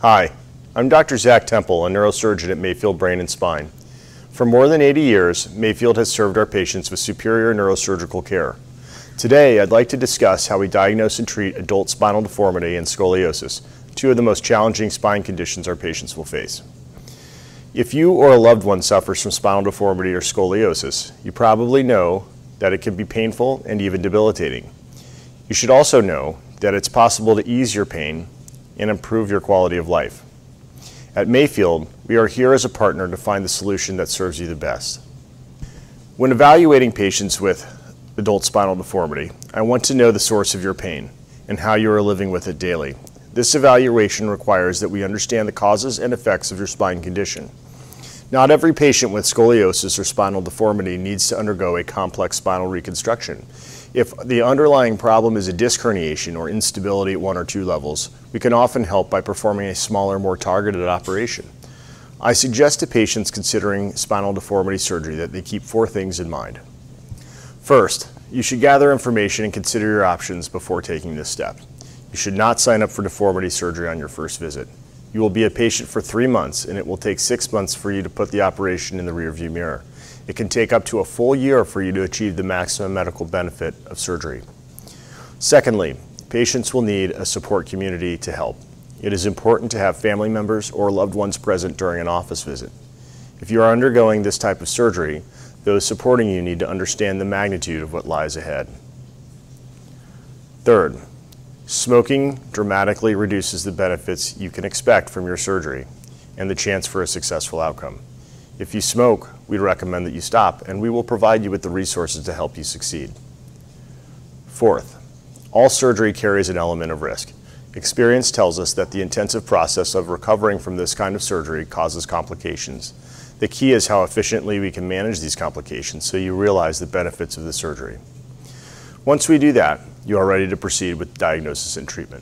Hi, I'm Dr. Zach Tempel, a neurosurgeon at Mayfield Brain Spine. For more than 80 years, Mayfield has served our patients with superior neurosurgical care. Today, I'd like to discuss how we diagnose and treat adult spinal deformity and scoliosis, two of the most challenging spine conditions our patients will face. If you or a loved one suffers from spinal deformity or scoliosis, you probably know that it can be painful and even debilitating. You should also know that it's possible to ease your pain and improve your quality of life. At Mayfield, we are here as a partner to find the solution that serves you the best. When evaluating patients with adult spinal deformity, I want to know the source of your pain and how you are living with it daily. This evaluation requires that we understand the causes and effects of your spine condition. Not every patient with scoliosis or spinal deformity needs to undergo a complex spinal reconstruction. If the underlying problem is a disc herniation or instability at 1 or 2 levels, we can often help by performing a smaller, more targeted operation. I suggest to patients considering spinal deformity surgery that they keep 4 things in mind. First, you should gather information and consider your options before taking this step. You should not sign up for deformity surgery on your first visit. You will be a patient for 3 months, and it will take 6 months for you to put the operation in the rearview mirror. It can take up to a full year for you to achieve the maximum medical benefit of surgery. Secondly, patients will need a support community to help. It is important to have family members or loved ones present during an office visit. If you are undergoing this type of surgery, those supporting you need to understand the magnitude of what lies ahead. Third, smoking dramatically reduces the benefits you can expect from your surgery and the chance for a successful outcome. If you smoke, we'd recommend that you stop, and we will provide you with the resources to help you succeed. Fourth, all surgery carries an element of risk. Experience tells us that the intensive process of recovering from this kind of surgery causes complications. The key is how efficiently we can manage these complications so you realize the benefits of the surgery. Once we do that, you are ready to proceed with diagnosis and treatment.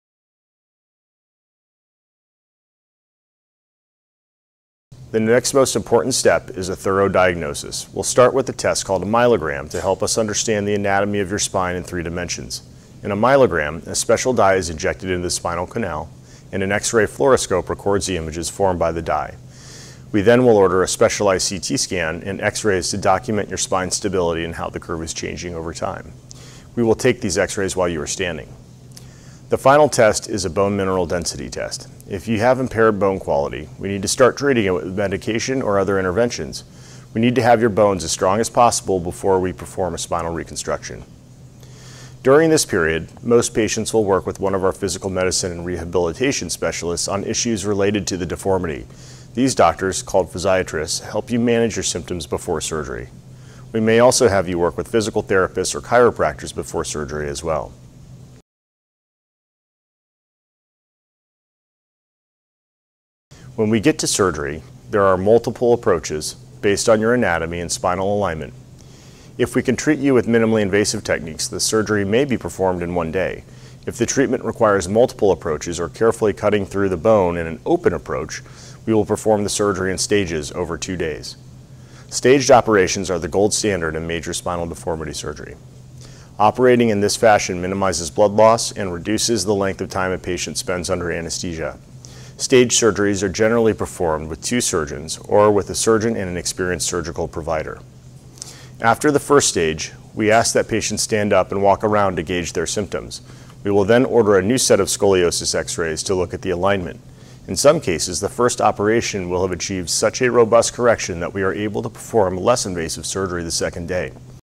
The next most important step is a thorough diagnosis. We'll start with a test called a myelogram to help us understand the anatomy of your spine in 3 dimensions. In a myelogram, a special dye is injected into the spinal canal, and an X-ray fluoroscope records the images formed by the dye. We then will order a specialized CT scan and X-rays to document your spine stability and how the curve is changing over time. We will take these X-rays while you are standing. The final test is a bone mineral density test. If you have impaired bone quality, we need to start treating it with medication or other interventions. We need to have your bones as strong as possible before we perform a spinal reconstruction. During this period, most patients will work with one of our physical medicine and rehabilitation specialists on issues related to the deformity. These doctors, called physiatrists, help you manage your symptoms before surgery. We may also have you work with physical therapists or chiropractors before surgery as well. When we get to surgery, there are multiple approaches based on your anatomy and spinal alignment. If we can treat you with minimally invasive techniques, the surgery may be performed in 1 day. If the treatment requires multiple approaches or carefully cutting through the bone in an open approach, we will perform the surgery in stages over 2 days. Staged operations are the gold standard in major spinal deformity surgery. Operating in this fashion minimizes blood loss and reduces the length of time a patient spends under anesthesia. Stage surgeries are generally performed with 2 surgeons or with a surgeon and an experienced surgical provider. After the first stage, we ask that patients stand up and walk around to gauge their symptoms. We will then order a new set of scoliosis X-rays to look at the alignment. In some cases, the first operation will have achieved such a robust correction that we are able to perform less invasive surgery the second day.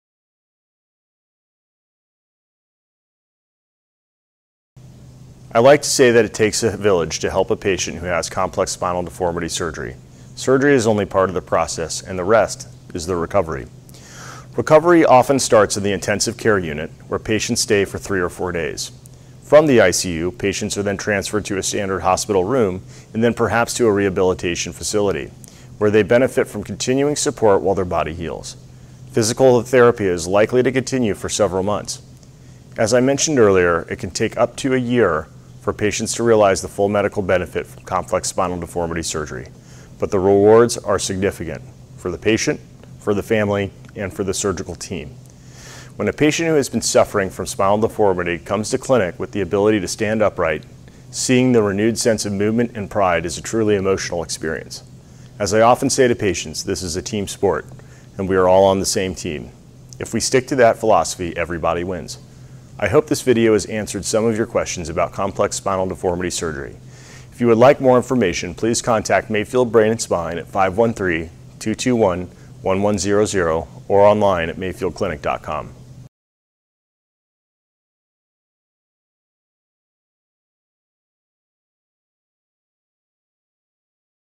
I like to say that it takes a village to help a patient who has complex spinal deformity surgery. Surgery is only part of the process, and the rest is the recovery. Recovery often starts in the intensive care unit, where patients stay for 3 or 4 days. From the ICU, patients are then transferred to a standard hospital room and then perhaps to a rehabilitation facility, where they benefit from continuing support while their body heals. Physical therapy is likely to continue for several months. As I mentioned earlier, it can take up to a year for patients to realize the full medical benefit from complex spinal deformity surgery, but the rewards are significant for the patient, for the family, and for the surgical team. When a patient who has been suffering from spinal deformity comes to clinic with the ability to stand upright, Seeing the renewed sense of movement and pride is a truly emotional experience. As I often say to patients, this is a team sport, and we are all on the same team. If we stick to that philosophy, everybody wins. I hope this video has answered some of your questions about complex spinal deformity surgery. If you would like more information, please contact Mayfield Brain and Spine at 513-221-1100 or online at mayfieldclinic.com.